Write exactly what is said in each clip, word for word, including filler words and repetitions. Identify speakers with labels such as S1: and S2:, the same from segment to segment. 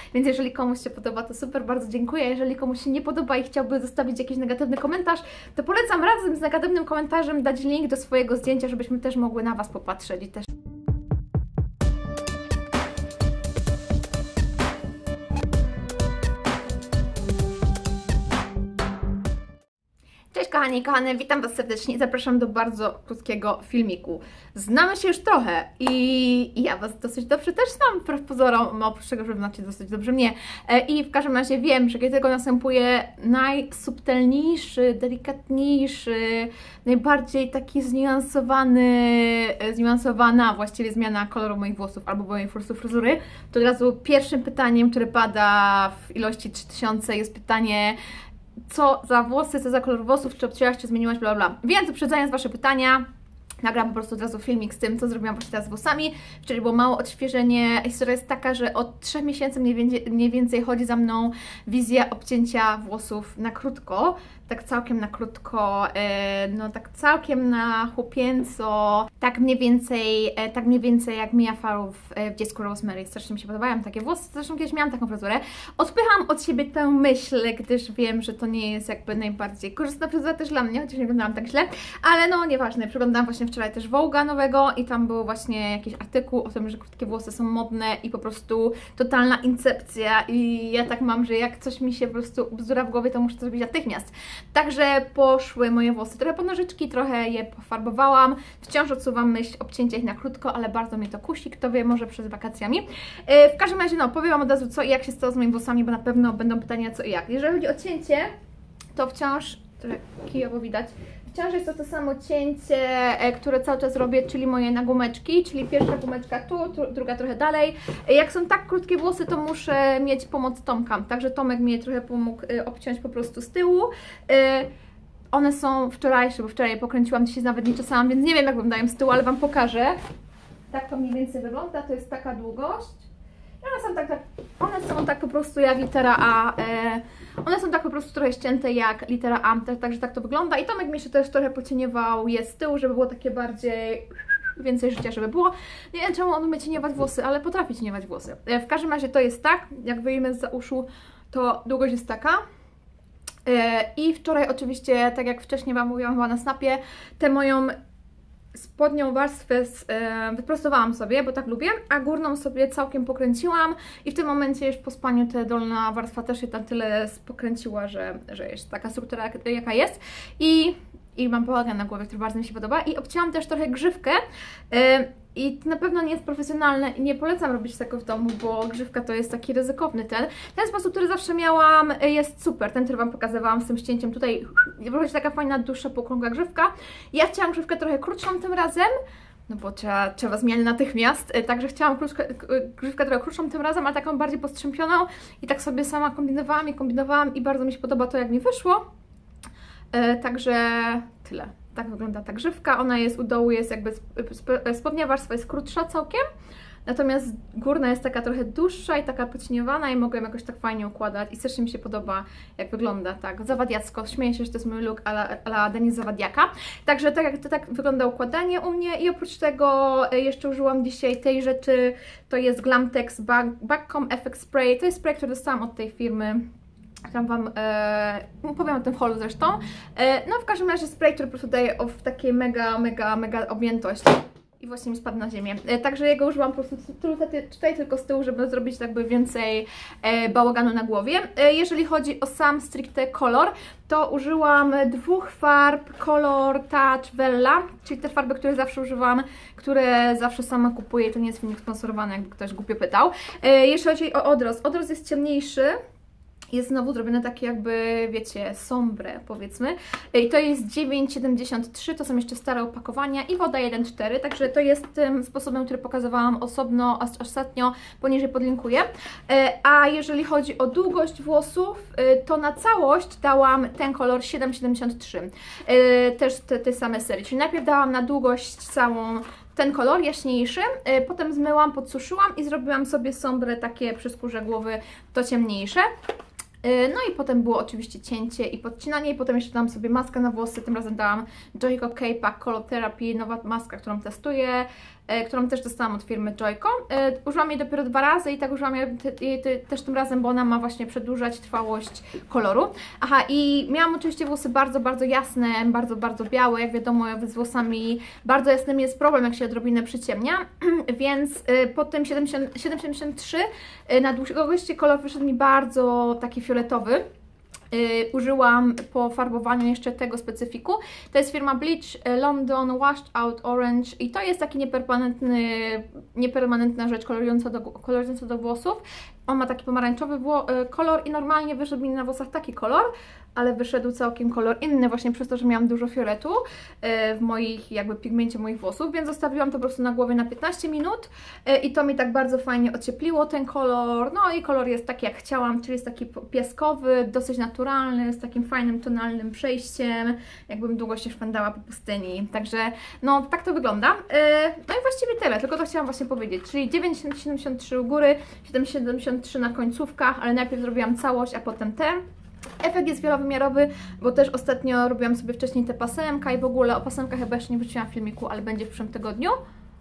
S1: więc jeżeli komuś się podoba, to super, bardzo dziękuję. Jeżeli komuś się nie podoba i chciałby zostawić jakiś negatywny komentarz, to polecam razem z negatywnym komentarzem dać link do swojego zdjęcia, żebyśmy też mogły na Was popatrzeć i też. Cześć kochani i kochane, witam Was serdecznie i zapraszam do bardzo krótkiego filmiku. Znamy się już trochę i ja Was dosyć dobrze też znam, wbrew pozorom, oprócz tego, że znacie dosyć dobrze mnie. I w każdym razie wiem, że kiedy tylko następuje najsubtelniejszy, delikatniejszy, najbardziej taki zniuansowany, zniuansowana właściwie zmiana koloru moich włosów albo mojej po prostu fryzury, to od razu pierwszym pytaniem, które pada w ilości trzy tysiące jest pytanie: co za włosy, co za kolor włosów, czy obcięłaś, czy zmieniłaś, bla bla. Więc uprzedzając Wasze pytania, nagram po prostu od razu filmik z tym, co zrobiłam właśnie teraz z włosami. Wczoraj było małe odświeżenie. Historia jest taka, że od trzech miesięcy mniej więcej, mniej więcej chodzi za mną wizja obcięcia włosów na krótko. Tak całkiem na krótko, no tak całkiem na chłopięco, tak mniej więcej, tak mniej więcej jak Mia Farrow w Dziecku Rosemary. Strasznie mi się podobają takie włosy, zresztą kiedyś miałam taką fryzurę. Odpycham od siebie tę myśl, gdyż wiem, że to nie jest jakby najbardziej korzystna fryzura też dla mnie, chociaż nie wyglądałam tak źle, ale no nieważne, przeglądałam właśnie wczoraj też Vogue'a nowego i tam był właśnie jakiś artykuł o tym, że krótkie włosy są modne i po prostu totalna incepcja i ja tak mam, że jak coś mi się po prostu bzdura w głowie, to muszę to zrobić natychmiast. Także poszły moje włosy trochę pod nożyczki, trochę je pofarbowałam. Wciąż odsuwam myśl obcięcia ich na krótko, ale bardzo mnie to kusi, kto wie, może przed wakacjami. W każdym razie, no, powiem Wam od razu co i jak się stało z moimi włosami, bo na pewno będą pytania co i jak. Jeżeli chodzi o cięcie, to wciąż, trochę kijowo widać, wciąż jest to to samo cięcie, które cały czas robię, czyli moje na gumeczki, czyli pierwsza gumeczka tu, druga trochę dalej. Jak są tak krótkie włosy, to muszę mieć pomoc Tomka, także Tomek mnie trochę pomógł obciąć po prostu z tyłu. One są wczorajsze, bo wczoraj je pokręciłam, dzisiaj nawet nie czesałam, więc nie wiem jak wyglądają z tyłu, ale Wam pokażę. Tak to mniej więcej wygląda, to jest taka długość. I one są tak, tak, one są tak po prostu jak litera A, e, one są tak po prostu trochę ścięte jak litera A, także tak to wygląda. I Tomek mi jeszcze też trochę pocieniował je z tyłu, żeby było takie bardziej, więcej życia, żeby było. Nie wiem czemu on umie cieniować włosy, ale potrafi cieniować włosy. E, w każdym razie to jest tak, jak wyjmę z uszu, to długość jest taka. E, I wczoraj oczywiście, tak jak wcześniej Wam mówiłam chyba na snapie, tę moją spodnią warstwę z, e, wyprostowałam sobie, bo tak lubię, a górną sobie całkiem pokręciłam i w tym momencie już po spaniu ta dolna warstwa też się tam tyle pokręciła, że, że jest taka struktura jak, jaka jest i, i mam bałagan na głowie, który bardzo mi się podoba i obcięłam też trochę grzywkę e, i to na pewno nie jest profesjonalne i nie polecam robić tego w domu, bo grzywka to jest taki ryzykowny ten. Ten sposób, który zawsze miałam, jest super. Ten, który Wam pokazywałam z tym ścięciem tutaj, wychodzi taka fajna, dłuższa, półokrągła grzywka. Ja chciałam grzywkę trochę krótszą tym razem, no bo trzeba, trzeba zmiany natychmiast, także chciałam krótkę, grzywkę trochę krótszą tym razem, ale taką bardziej postrzępioną i tak sobie sama kombinowałam i kombinowałam i bardzo mi się podoba to, jak mi wyszło. Także tyle. Tak wygląda ta grzywka, ona jest u dołu, jest jakby spodnia warstwa jest krótsza całkiem, natomiast górna jest taka trochę dłuższa i taka pocieniowana i mogę ją jakoś tak fajnie układać i strasznie mi się podoba, jak wygląda, tak zawadiacko, śmieję się, że to jest mój look a la Denis Zawadiaka, także tak jak to tak wygląda układanie u mnie i oprócz tego jeszcze użyłam dzisiaj tej rzeczy, to jest Glamtex Backcomb Effect Spray, to jest spray, który dostałam od tej firmy. Tam Wam e, powiem o tym w holu zresztą. E, no w każdym razie spray, który po prostu daje w takiej mega, mega, mega objętość. I właśnie mi spadł na ziemię. E, także jego użyłam po prostu tutaj tylko z tyłu, żeby zrobić jakby więcej e, bałaganu na głowie. E, jeżeli chodzi o sam stricte kolor, to użyłam dwóch farb Color Touch Vella, czyli te farby, które zawsze używam, które zawsze sama kupuję. To nie jest filmik sponsorowany, jakby ktoś głupio pytał. E, jeśli chodzi o odrost, odrost jest ciemniejszy. Jest znowu zrobione takie jakby, wiecie, sombre powiedzmy. I to jest dziewięć siedemdziesiąt trzy, to są jeszcze stare opakowania i woda jeden cztery, także to jest tym sposobem, który pokazywałam osobno, ostatnio, poniżej podlinkuję. A jeżeli chodzi o długość włosów, to na całość dałam ten kolor siedem siedemdziesiąt trzy, też te, te same serii, czyli najpierw dałam na długość całą ten kolor jaśniejszy, potem zmyłam, podsuszyłam i zrobiłam sobie sombre takie przy skórze głowy, to ciemniejsze. No i potem było oczywiście cięcie i podcinanie i potem jeszcze dałam sobie maskę na włosy, tym razem dałam Joico K-Pack Color Therapy, nowa maska, którą testuję. którą też dostałam od firmy Joico. Użyłam jej dopiero dwa razy i tak użyłam jej też tym razem, bo ona ma właśnie przedłużać trwałość koloru. Aha, i miałam oczywiście włosy bardzo, bardzo jasne, bardzo, bardzo białe. Jak wiadomo, z włosami bardzo jasnymi jest problem, jak się odrobinę przyciemnia, więc po tym siedem siedemdziesiąt trzy na długości kolor wyszedł mi bardzo taki fioletowy. Yy, użyłam po farbowaniu jeszcze tego specyfiku. To jest firma Bleach London Washed Out Orange i to jest taki niepermanentny, niepermanentna rzecz kolorująca do, kolorująca do włosów. On ma taki pomarańczowy kolor i normalnie wyszedł mi na włosach taki kolor, ale wyszedł całkiem kolor inny właśnie przez to, że miałam dużo fioletu w moich, jakby pigmencie moich włosów, więc zostawiłam to po prostu na głowie na piętnaście minut i to mi tak bardzo fajnie ociepliło ten kolor. No i kolor jest taki jak chciałam, czyli jest taki piaskowy, dosyć naturalny, z takim fajnym tonalnym przejściem, jakbym długo się szwendała po pustyni. Także no tak to wygląda. No i właściwie tyle, tylko to chciałam właśnie powiedzieć, czyli dziewięć siedemdziesiąt trzy u góry, siedem siedemdziesiąt trzy na końcówkach, ale najpierw zrobiłam całość, a potem te. Efekt jest wielowymiarowy, bo też ostatnio robiłam sobie wcześniej te pasemka i w ogóle o pasemkach chyba jeszcze nie wróciłam w filmiku, ale będzie w przyszłym tygodniu.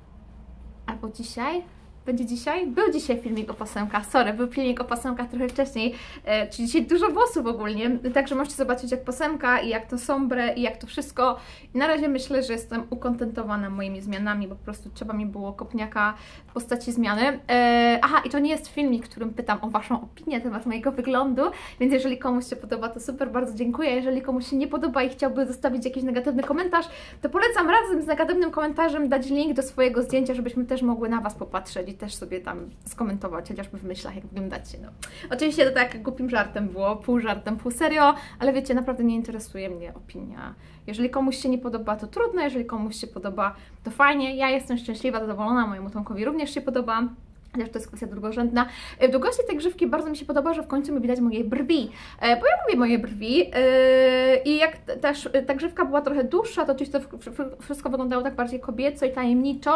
S1: Albo dzisiaj. Będzie dzisiaj? Był dzisiaj filmik o pasemkach, sorry, był filmik o pasemkach trochę wcześniej, e, czyli dzisiaj dużo włosów ogólnie, także możecie zobaczyć jak pasemka i jak to sombre i jak to wszystko. I na razie myślę, że jestem ukontentowana moimi zmianami, bo po prostu trzeba mi było kopniaka w postaci zmiany. E, aha, i to nie jest filmik, w którym pytam o Waszą opinię na temat mojego wyglądu, więc jeżeli komuś się podoba, to super, bardzo dziękuję. Jeżeli komuś się nie podoba i chciałby zostawić jakiś negatywny komentarz, to polecam razem z negatywnym komentarzem dać link do swojego zdjęcia, żebyśmy też mogły na Was popatrzeć i też sobie tam skomentować, chociażby w myślach, jak wyglądacie. No. Oczywiście to tak głupim żartem było, pół żartem, pół serio, ale wiecie, naprawdę nie interesuje mnie opinia. Jeżeli komuś się nie podoba, to trudno, jeżeli komuś się podoba, to fajnie. Ja jestem szczęśliwa, zadowolona, mojemu Tomkowi również się podoba. Chociaż to jest kwestia drugorzędna. W długości tej grzywki bardzo mi się podoba, że w końcu mi widać moje brwi, bo ja lubię moje brwi i jak też ta grzywka była trochę dłuższa, to oczywiście to wszystko wyglądało tak bardziej kobieco i tajemniczo,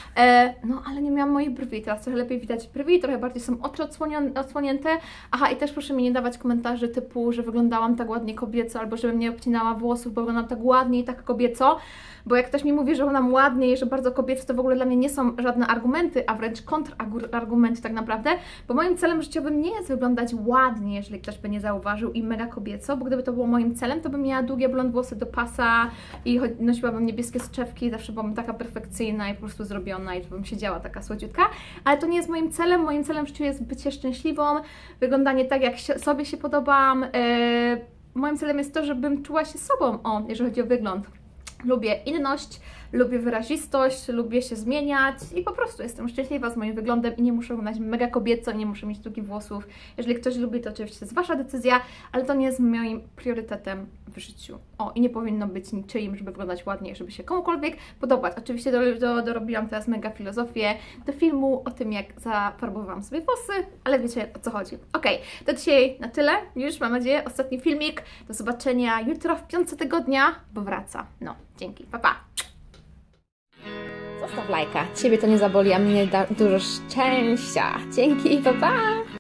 S1: no ale nie miałam moich brwi, teraz trochę lepiej widać brwi, trochę bardziej są oczy odsłonięte. Aha, i też proszę mi nie dawać komentarzy typu, że wyglądałam tak ładnie kobieco, albo żebym nie obcinała włosów, bo wyglądam tak ładnie i tak kobieco, bo jak ktoś mi mówi, że wyglądam ładnie i że bardzo kobieco, to w ogóle dla mnie nie są żadne argumenty, a wręcz kontrargumenty tak naprawdę, bo moim celem życiowym nie jest wyglądać ładnie, jeżeli ktoś by nie zauważył, i mega kobieco, bo gdyby to było moim celem, to bym miała długie blond włosy do pasa i nosiłabym niebieskie soczewki, zawsze byłam taka perfekcyjna i po prostu zrobiona i to bym siedziała taka słodziutka, ale to nie jest moim celem. Moim celem w życiu jest bycie szczęśliwą, wyglądanie tak, jak sobie się podobam. Yy, moim celem jest to, żebym czuła się sobą, o, jeżeli chodzi o wygląd. Lubię inność, lubię wyrazistość, lubię się zmieniać i po prostu jestem szczęśliwa z moim wyglądem i nie muszę wyglądać mega kobieco, nie muszę mieć długich włosów. Jeżeli ktoś lubi, to oczywiście to jest Wasza decyzja, ale to nie jest moim priorytetem w życiu. O, i nie powinno być niczyim, żeby wyglądać ładnie, żeby się komukolwiek podobać. Oczywiście do, do, dorobiłam teraz mega filozofię do filmu o tym, jak zafarbowałam sobie włosy, ale wiecie, o co chodzi. Okej, to dzisiaj na tyle. Już mam nadzieję, ostatni filmik. Do zobaczenia jutro w piątce tygodnia, bo wraca. No, dzięki, pa pa! Zostaw lajka, Ciebie to nie zaboli, a mnie da dużo szczęścia. Dzięki, pa pa!